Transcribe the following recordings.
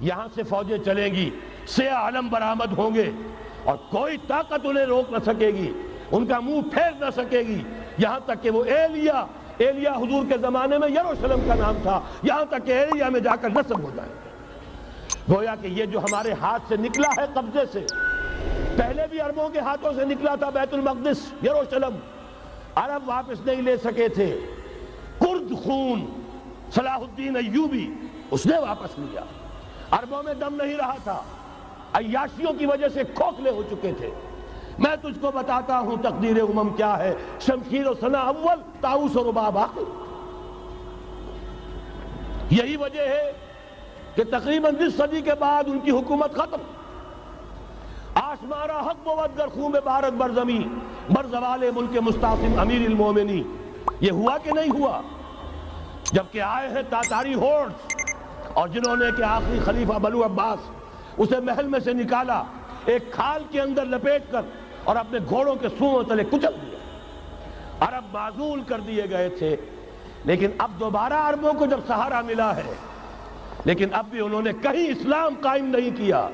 یہاں سے فوجیں چلیں گی، سیاہ علم برآمد ہوں گے اور کوئی طاقت انہیں روک نہ سکے گی، ان کا منہ پھیر نہ سکے گی، یہاں تک کہ وہ ایلیا حضور کے زمانے میں یروشلم کا نام تھا، یہاں تک کہ ایلیا میں جا کر نصب ہو جائے. گویا کہ یہ جو ہمارے ہاتھ سے نکلا ہے قبضے سے، پہلے بھی عربوں کے ہاتھوں سے نکلا تھا بیت المقدس، یروشلم، عرب واپس نہیں لے سکے تھے. کرد خون صلاح الدین ایوبی اس نے واپس لیا. عربوں میں دم نہیں رہا تھا، عیاشیوں کی وجہ سے کھوکھلے ہو چکے تھے. میں تجھ کو بتاتا ہوں تقدیر امم کیا ہے، شمشیر و سنا اول، طاؤس و رباب آخر. یہی وجہ ہے کہ تقریباً 20 صدی کے بعد ان کی حکومت ختم. آشمارا حق بود گر خون بارد بر زمین بر زوال ملک مستعصم امیر المومنی. یہ ہوا کہ نہیں ہوا؟ جبکہ آئے ہیں تاتاری ہورڈز، اور جنہوں نے کہ آخری خلیفہ بنو عباس اسے محل میں سے نکالا، ایک کھال کے اندر لپیٹ کر اور اپنے گھوڑوں کے سونوں تلے کچل دیا. عرب معزول کر دیے گئے تھے، لیکن اب دوبارہ عربوں کو جب سہارا ملا ہے، لیکن اب بھی انہوں نے کہیں اسلام قائم نہیں کیا.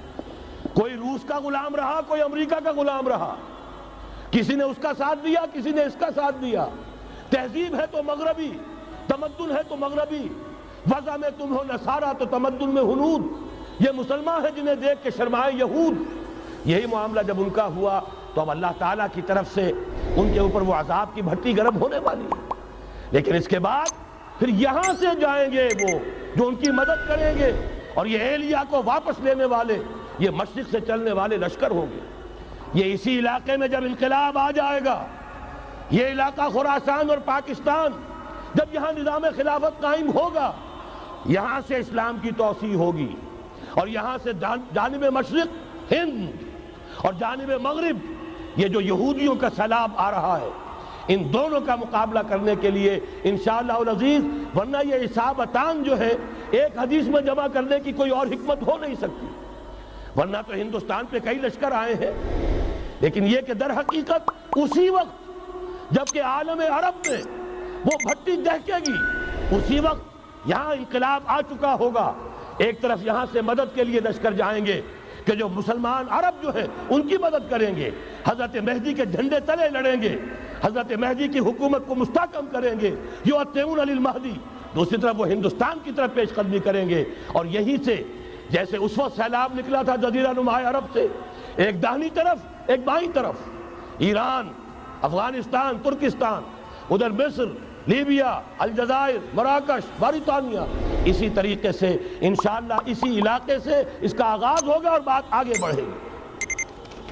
کوئی روس کا غلام رہا، کوئی امریکہ کا غلام رہا، کسی نے اس کا ساتھ دیا، کسی نے اس کا ساتھ دیا. تہذیب ہے تو مغربی، تمدن ہے تو مغربی، وضع میں تم ہو نصارہ تو تمدن میں ہنود. یہ مسلمان ہیں جنہیں دیکھ کے شرمائے یہود. یہی معاملہ جب ان کا ہوا تو اب اللہ تعالیٰ کی طرف سے ان کے اوپر وہ عذاب کی بھٹی گرم ہونے والی ہے. لیکن اس کے بعد پھر یہاں سے جائیں گے وہ جو ان کی مدد کریں گے، اور یہ ایلیا کو واپس لینے والے یہ مشرق سے چلنے والے لشکر ہوں گے. یہ اسی علاقے میں جب انقلاب آ جائے گا، یہ علاقہ خراسان اور پاکستان، جب یہاں نظام خلافت قائم ہوگا، یہاں سے اسلام کی توسیع ہوگی، اور یہاں سے جانب مشرق ہند اور جانب مغرب یہ جو یہودیوں کا سیلاب آ رہا ہے، ان دونوں کا مقابلہ کرنے کے لیے انشاءاللہ العزیز، ورنہ یہ اصابتان جو ہے ایک حدیث میں جمع کرنے کی کوئی اور حکمت ہو نہیں سکتی. ورنہ تو ہندوستان پہ کئی لشکر آئے ہیں، لیکن یہ کہ در حقیقت اسی وقت جب کہ عالم عرب میں وہ بھٹی دہکے گی، اسی وقت یہاں انقلاب آ چکا ہوگا. ایک طرف یہاں سے مدد کے لیے لشکر جائیں گے کہ جو مسلمان عرب جو ہیں ان کی مدد کریں گے، حضرت مہدی کے جھنڈے تلے لڑیں گے، حضرت مہدی کی حکومت کو مستحکم کریں گے، یؤتون علی المہدی. دوسری طرف وہ ہندوستان کی طرف پیش قدمی کریں گے، اور یہیں سے جیسے اس وقت سیلاب نکلا تھا جزیرہ نما عرب سے، ایک داہنی طرف ایک بائیں طرف، ایران، افغانستان، ترکستان، ادھر مصر، لیبیا، الجزائر، مراکش، موریطانیہ، اسی طریقے سے انشاءاللہ اسی علاقے سے اس کا آغاز ہوگا اور بات آگے بڑھے گی.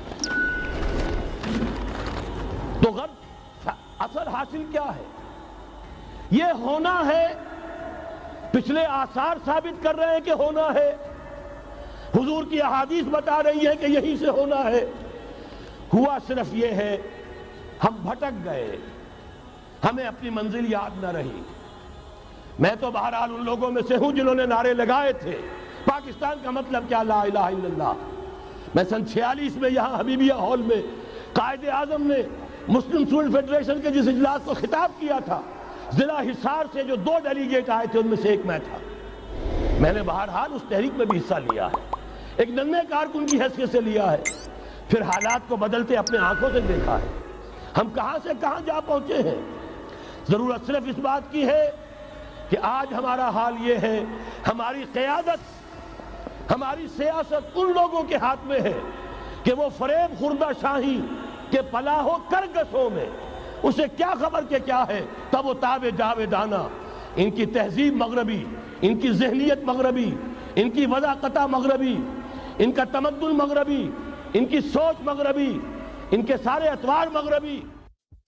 تو غرب اثر حاصل کیا ہے؟ یہ ہونا ہے، پچھلے آثار ثابت کر رہے ہیں کہ ہونا ہے، حضور کی احادیث بتا رہی ہے کہ یہیں سے ہونا ہے. ہوا صرف یہ ہے ہم بھٹک گئے، ہمیں اپنی منزل یاد نہ رہی. میں تو بہرحال ان لوگوں میں سے ہوں جنہوں نے نعرے لگائے تھے پاکستان کا مطلب کیا، لا الہ الا اللہ. میں سن 46 میں یہاں حبیبیہ ہال میں قائد اعظم نے مسلم اسٹوڈنٹ فیڈریشن کے جس اجلاس کو خطاب کیا تھا، ضلع حصار سے جو 2 ڈیلیگیٹ آئے تھے ان میں سے ایک میں تھا. میں نے بہرحال اس تحریک میں بھی حصہ لیا ہے، ایک ننھے کارکن کی حیثیت سے لیا ہے، پھر حالات کو بدلتے اپنے آنکھوں سے دیکھا ہے. ہم کہاں سے کہاں جا پہنچے ہیں. ضرورت صرف اس بات کی ہے کہ آج ہمارا حال یہ ہے، ہماری قیادت، ہماری سیاست ان لوگوں کے ہاتھ میں ہے کہ وہ فریب خوردہ شاہی کے پلاح و کرگسوں میں اسے کیا خبر کہ کیا ہے، تب وہ تاب جاویدانہ. ان کی تہذیب مغربی، ان کی ذہنیت مغربی، ان کی وضاقتہ مغربی، ان کا تمدن مغربی، ان کی سوچ مغربی، ان کے سارے اطوار مغربی.